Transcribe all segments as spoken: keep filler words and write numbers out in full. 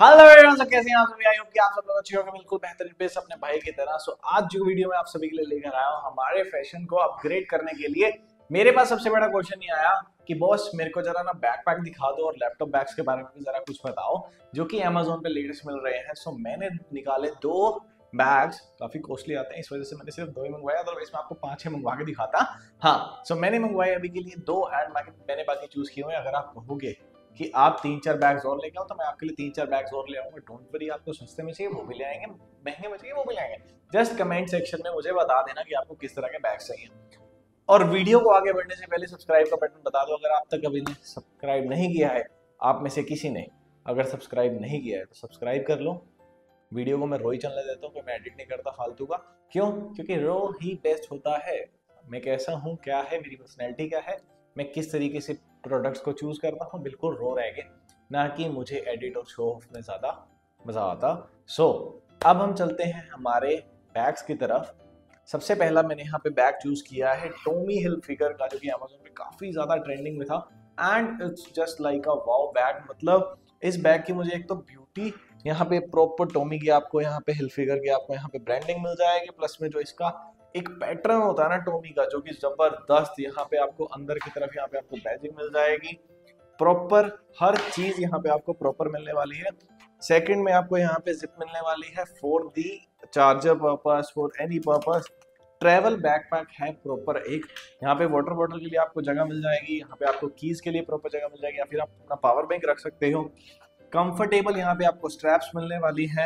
Hello everyone, so कैसे हैं आप सभी? आई होप कि आप सब लोग अच्छे होंगे, बिल्कुल बेहतरीन बेस अपने भाई की तरह। सो आज जो वीडियो में आप सभी के लिए लेकर आया हूं, हमारे फैशन को अपग्रेड करने के लिए मेरे पास सबसे बड़ा क्वेश्चन ये आया कि बॉस मेरे को जरा ना बैकपैक दिखा दो और लैपटॉप बैग्स के बारे में भी जरा कुछ बताओ जो कि अमेजोन पे लेटेस्ट मिल रहे हैं। सो मैंने निकाले दो बैग्स, काफी कॉस्टली आते हैं, इस वजह से मैंने सिर्फ दो ही मंगवाया, अदरवाइज मैं आपको पांच छह मंगवा के दिखाता। हाँ, सो मैंने मंगवाए अभी के लिए दो एंड मैंने बाकी चूज किए हुए। अगर आप कहोगे कि आप तीन चार बैग्स और लेके आओ तो मैं आपके लिए तीन चार बैग्स और ले आऊंगा। डोंट वरी, आपको सस्ते में चाहिए वो भी ले आएंगे, महंगे में चाहिए वो भी ले आएंगे। जस्ट कमेंट सेक्शन में मुझे बता देना कि आपको किस तरह के बैग्स चाहिए। और वीडियो को आगे बढ़ने से पहले सब्सक्राइब का बटन बता दो, अगर आप तक अभी ने सब्सक्राइब नहीं किया है, आप में से किसी ने अगर सब्सक्राइब नहीं किया है तो सब्सक्राइब कर लो। वीडियो को मैं रो ही चलने देता हूँ, मैं एडिट नहीं करता फालतू का। क्यों? क्योंकि रो ही बेस्ट होता है। मैं कैसा हूँ, क्या है मेरी पर्सनैलिटी, क्या है, मैं किस तरीके से प्रोडक्ट्स को चूज करता हूँ, बिल्कुल रो रहेंगे, ना कि मुझे एडिट और शो ऑफ में ज्यादा मजा आता। सो so, अब हम चलते हैं हमारे बैग्स की तरफ। सबसे पहला मैंने यहाँ पे बैग चूज किया है टॉमी हिलफिगर का, जो कि अमेज़न पे काफी ज्यादा ट्रेंडिंग में था and it's just like a wow bag. मतलब इस बैग की मुझे एक तो ब्यूटी, यहाँ पे प्रॉपर टॉमी की आपको यहाँ पे हिलफिगर की आपको यहाँ पे ब्रांडिंग मिल जाएगी, प्लस में जो इसका एक पैटर्न होता है ना टॉमी का, जो कि जबरदस्त, यहाँ पे आपको अंदर की तरफ यहाँ पे आपको बैजिंग मिल जाएगी, प्रॉपर हर चीज यहाँ पे आपको प्रॉपर मिलने वाली है। सेकंड में आपको यहाँ पे जिप मिलने वाली है for the charger purpose, for any purpose. Travel backpack है प्रॉपर। एक यहाँ पे वाटर बॉटल के लिए आपको जगह मिल जाएगी, यहाँ पे आपको कीज के लिए प्रॉपर जगह मिल जाएगी, या फिर आप अपना पावर बैंक रख सकते हो। कंफर्टेबल यहाँ पे आपको स्ट्रैप्स मिलने वाली है।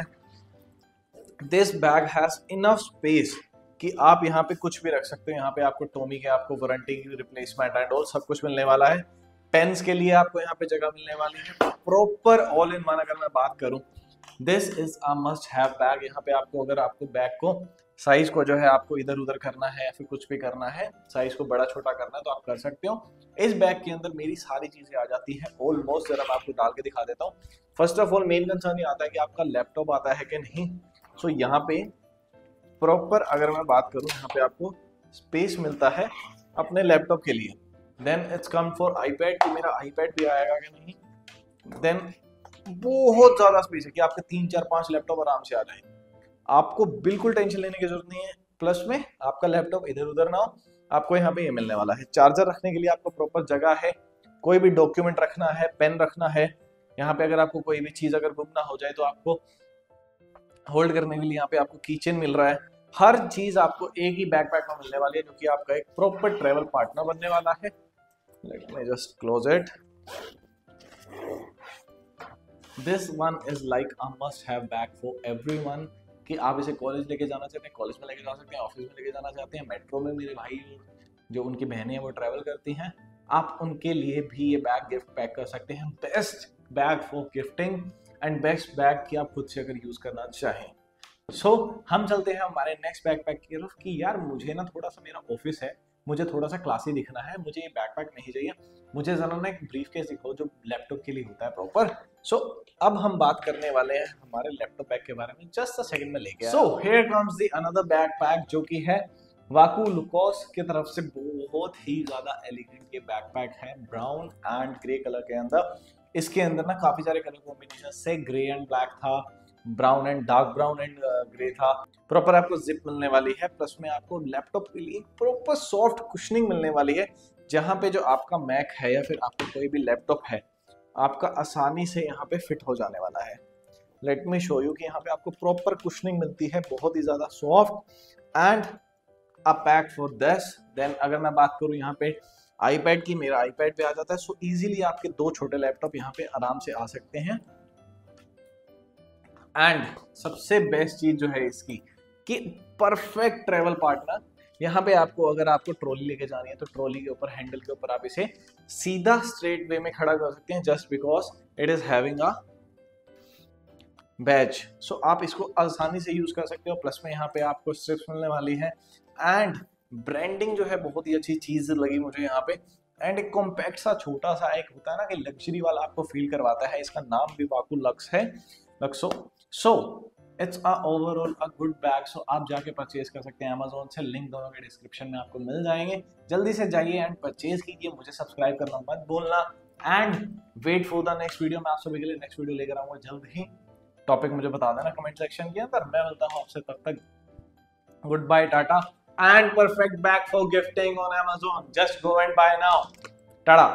This bag has enough space कि आप यहाँ पे कुछ भी रख सकते हो। यहाँ पे आपको टॉमी के आपको वारंटी की रिप्लेसमेंट एंड ऑल सब कुछ मिलने वाला है। पेन्स के लिए आपको यहाँ पे जगह मिलने वाली है। प्रॉपर ऑल इन वन अगर मैं बात करूं, this is a must have bag. यहाँ पे आपको अगर आपको बैग को साइज को जो है आपको इधर उधर करना है या फिर कुछ भी करना है, साइज को बड़ा छोटा करना है तो आप कर सकते हो। इस बैग के अंदर मेरी सारी चीजें आ जाती है ऑलमोस्ट। जरा मैं आपको डाल के दिखा देता हूँ। First of all main concern ये आता है कि आपका लैपटॉप आता है कि नहीं। सो so, यहाँ पे प्रॉपर अगर मैं बात करूं, यहाँ पे आपको स्पेस मिलता है अपने लैपटॉप के लिए। Then it's come for iPad, कि मेरा आईपैड भी आएगा कि नहीं। देन बहुत ज्यादा स्पेस है कि आपके तीन चार पांच लैपटॉप आराम से आ जाए, आपको बिल्कुल टेंशन लेने की जरूरत नहीं है। प्लस में आपका लैपटॉप इधर उधर ना हो, आपको यहाँ पे ये मिलने वाला है। चार्जर रखने के लिए आपको प्रॉपर जगह है, कोई भी डॉक्यूमेंट रखना है, पेन रखना है, यहाँ पे अगर आपको कोई भी चीज अगर गुम ना हो जाए तो आपको होल्ड करने के लिए यहाँ पे आपको कीचेन मिल रहा है। हर चीज आपको एक ही बैकपैक में मिलने वाली है, जो कि आपका एक प्रॉपर ट्रैवल पार्टनर बनने वाला है। Let me just close it. This one is like a must have bag for everyone, कि आप इसे कॉलेज लेके जाना चाहते हैं, कॉलेज में लेके जा सकते हैं, ऑफिस में लेके जाना चाहते हैं, मेट्रो में मेरे भाई जो उनकी बहनें हैं वो ट्रैवल करती हैं, आप उनके लिए भी ये बैग गिफ्ट पैक कर सकते हैं। Best bag for gifting and best bag की आप खुद से अगर यूज करना चाहें। सो so, हम चलते हैं हमारे नेक्स्ट बैकपैक की तरफ कि यार मुझे ना थोड़ा सा, मेरा ऑफिस है, मुझे थोड़ा सा क्लासी दिखना है, मुझे ये बैकपैक नहीं चाहिए, मुझे जरा ना एक ब्रीफकेस दिखाओ जो लैपटॉप के लिए होता है प्रॉपर। सो so, अब हम बात करने वाले हैं हमारे लैपटॉप बैग के बारे में। जस्ट अ सेकंड में लेके so here comes the another backpack, जो कि है वाकू लुकोस की तरफ से। बहुत ही ज्यादा एलिगेंट ये बैकपैक है, ब्राउन एंड ग्रे कलर के अंदर। इसके अंदर ना काफी सारे कलर कॉम्बिनेशन से, ग्रे एंड ब्लैक था, brown and dark brown and grey था। प्रॉपर आपको जिप मिलने वाली है, प्लस में आपको लैपटॉप के लिए प्रॉपर सॉफ्ट कुशनिंग मिलने वाली है, जहां पे जो आपका मैक है या फिर आपका कोई भी लैपटॉप है आपका आसानी से यहाँ पे फिट हो जाने वाला है। लेट मी शो यू कि यहाँ पे आपको प्रॉपर कुशनिंग मिलती है, बहुत ही ज्यादा soft and a pack for this. Then अगर मैं बात करूँ यहाँ पे आईपैड की, मेरा आईपैड पे आ जाता है। सो इजीली आपके दो छोटे लैपटॉप यहाँ पे आराम से आ सकते हैं। एंड सबसे बेस्ट चीज जो है इसकी कि परफेक्ट ट्रेवल पार्टनर। यहाँ पे आपको अगर आपको ट्रॉली लेके जानी है तो ट्रॉली के ऊपर, हैंडल के ऊपर आप इसे सीधा स्ट्रेट वे में खड़ा कर सकते हैं, just because it is having a badge. So आप इसको आसानी से यूज कर सकते हो। प्लस में यहाँ पे आपको स्ट्रिप्स मिलने वाली है एंड ब्रांडिंग जो है बहुत ही अच्छी चीज लगी मुझे यहाँ पे। एंड एक कॉम्पैक्ट सा छोटा सा एक होता है ना कि लग्जरी वाला आपको फील करवाता है। इसका नाम भी वाकू लक्स है, लक्सो। So it's a overall a good bag. So आप जाके परचेज कर सकते हैं अमेजोन से, लिंक दोनों के डिस्क्रिप्शन में आपको मिल जाएंगे। जल्दी से जाइए एंड परचेज कीजिए। मुझे सब्सक्राइब करना मत भूलना and wait for the next video. मैं आप सभी के लिए नेक्स्ट वीडियो लेकर आऊंगा जल्द ही। टॉपिक मुझे बता देना कमेंट सेक्शन के अंदर। मैं मिलता हूँ आपसे, तब तक goodbye, tata, and perfect bag for gifting on Amazon, just go and buy now, Tata.